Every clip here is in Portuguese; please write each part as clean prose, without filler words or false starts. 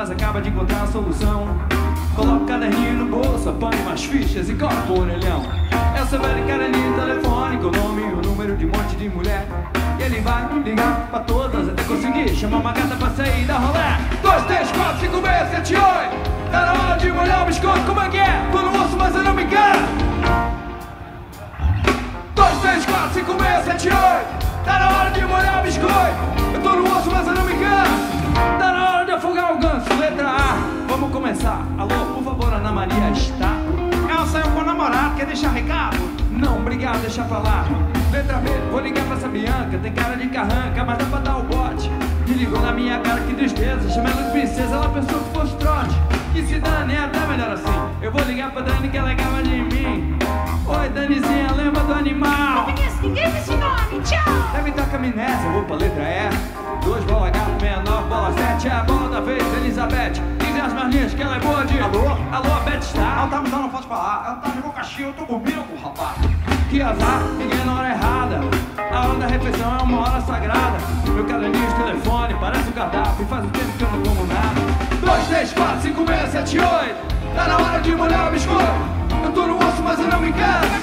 mas acaba de encontrar a solução. Coloca o caderninho no bolso, apanha umas fichas e corre pro orelhão. Essa velha carinha telefônica, o nome e o número de um monte de mulher. E ele vai ligar pra todas até conseguir chamar uma gata pra sair da rolé. 2, 3, 4, 5, 6, 7, 8. Tá na hora de molhar o biscoito, como é que é? Tô no osso, mas eu não me engano. 2, 3, 4, 5, 6, 7, 8. Tá na hora de molhar o biscoito. Eu tô no osso, mas eu não me engano. Tá na hora de afogar o ganso. Letra A, vamos começar. Alô, por favor, Ana Maria está? Ela saiu com o namorado, quer deixar recado? Não, obrigado, deixa pra lá. Letra B, vou ligar pra essa Bianca. Tem cara de carranca, mas dá pra dar o bote. Me ligou na minha cara, que tristeza. Chamei ela de princesa, ela pensou que fosse trote. Que se dane, é até melhor assim. Eu vou ligar pra Dani, que ela é gava de mim. Oi, Danizinha, lembra do animal? Conheço ninguém com esse nome, tchau! Deve estar com amnésia, vou pra letra E. 2, bola H, 69, bola 7. É a bola da vez, Elizabeth. Dizem as marlinhas que ela é boa de... Alô? Alô, a Beth está? Ela tá me dando, não posso falar. Ela tá de boca cheia, eu tô comigo, rapaz. Que azar, liguei na hora errada. A hora da refeição é uma hora sagrada. Meu caderninho de telefone parece um cardápio. Faz um tempo que eu não como nada. 2, 3, 4, 5, 6, 7, 8. Tá na hora de molhar o biscoito. Eu tô no osso, mas eu não me canso.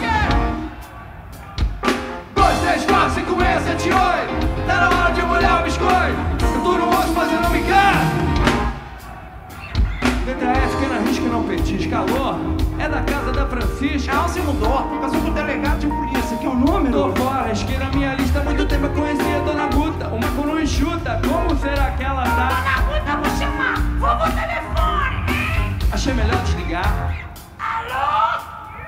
2, 3, 4, 5, 6, 7, 8. Tá na hora de molhar o biscoito. Eu tô no osso, mas eu não me canso. Letra S, que na risca não petisca. Alô? É da casa da Francisca. Ela se mudou, casou com o delegado de polícia, que é o número. Tô fora, risquei na minha lista. Há muito tempo eu conheci a Dona Guta, uma coroa enxuta. Como será que ela tá? Dona Guta, vou chamar, vou pro telefone, hein? Achei melhor desligar. Alô?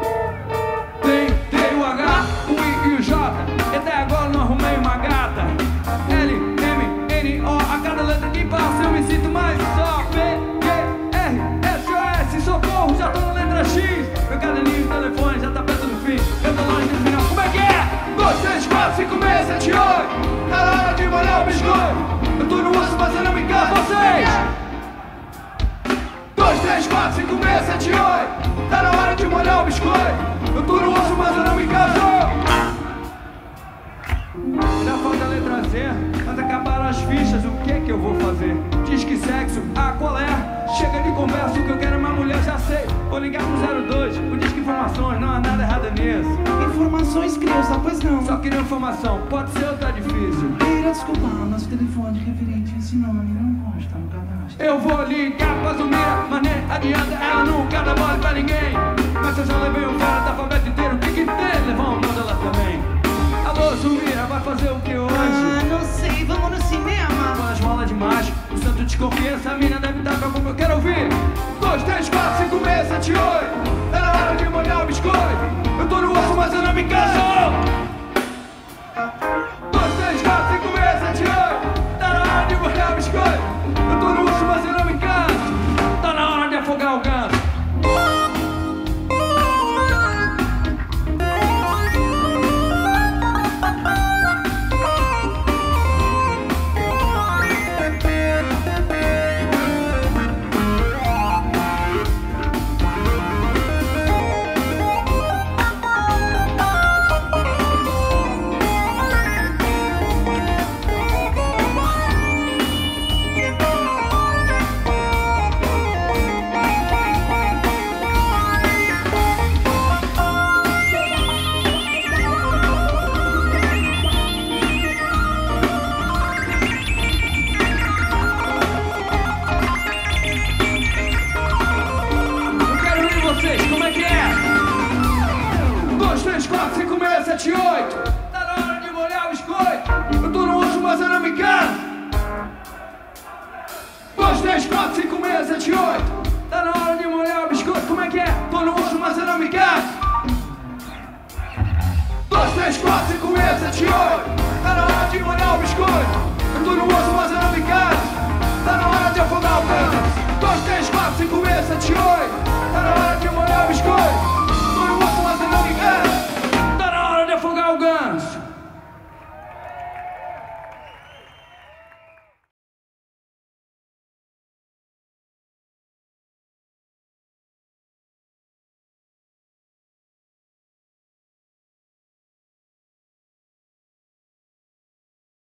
Tem o H, o I e o J. E até agora não arrumei uma gata. L, M, N, O. A cada letra que passa eu me sinto mais só. P, Q, R, S, O, S. Socorro, já tô na letra X. Meu caderninho de telefone já tá perto do fim. Eu tô longe do final, como é que é? 2, 3, 4, 5, 6, 7, 8. Tá na hora de molhar o biscoito. Eu tô no osso, mas eu não me canso. Vocês! 2, 3, 4, 5, 6, 7, 8. Tá na hora de molhar o biscoito. Eu tô no osso, mas eu não me canso. Já falta a letra Z, mas acabaram as fichas. O que eu vou fazer? Diz que sexo, qual é? Chega de conversa, o que eu quero é uma mulher, já sei. Vou ligar pro 02, o Disque Informações, não há nada errado nisso. Informações, criança, pois não. Só queria informação, pode ser ou tá difícil? Queira desculpar, nosso telefone referente a esse nome não consta no cadastro. Eu vou ligar pra Zumira, mas nem adianta, ela nunca dá bola pra ninguém. Mas eu já levei um fora do alfabeto inteiro, o que tem? Levar um nome dela também. Alô, Zumira, vai fazer o que hoje? Não sei, vamos no cinema. Quando esmola demais, o santo desconfiança, a mina deve estar com algum que eu quero ouvir. 2, 3, 4, 5, 6, 7, 8. Tá na hora de molhar o biscoito. Eu tô no osso, mas eu não me canso. 2, 3, 4, 5, 6, 7, 8. Tá na hora de molhar o biscoito. Eu tô no osso, mas eu não me canso. Tá na hora de afogar o ganso. Como é que é? 2, 3, 4, 5, 6, 7, 8. Tá na hora de molhar o biscoito. Eu tô no osso, mas eu não me canso. 2, 3, 4, 5, 6, 7, 8. Tá na hora de molhar o biscoito. Como é que é? Tô no osso, mas eu não me canso. 2, 3, 4, 5, 6, 7, 8. Tá na hora de molhar o biscoito. Eu tô no osso, mas eu não me canso. Tá na hora de afogar o ganso.